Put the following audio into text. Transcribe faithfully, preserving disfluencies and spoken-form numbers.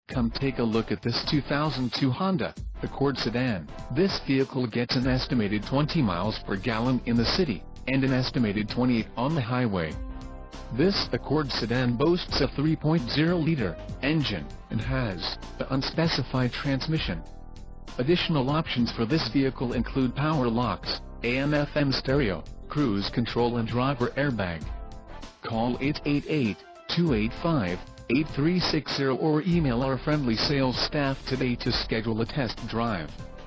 Come take a look at this two thousand two Honda Accord sedan. This vehicle gets an estimated twenty miles per gallon in the city, and an estimated twenty-eight on the highway. This Accord sedan boasts a three point oh liter engine, and has an unspecified transmission. Additional options for this vehicle include power locks, A M F M stereo, cruise control and driver airbag. Call eight eight eight, two eight five, eight three six zero or email our friendly sales staff today to schedule a test drive.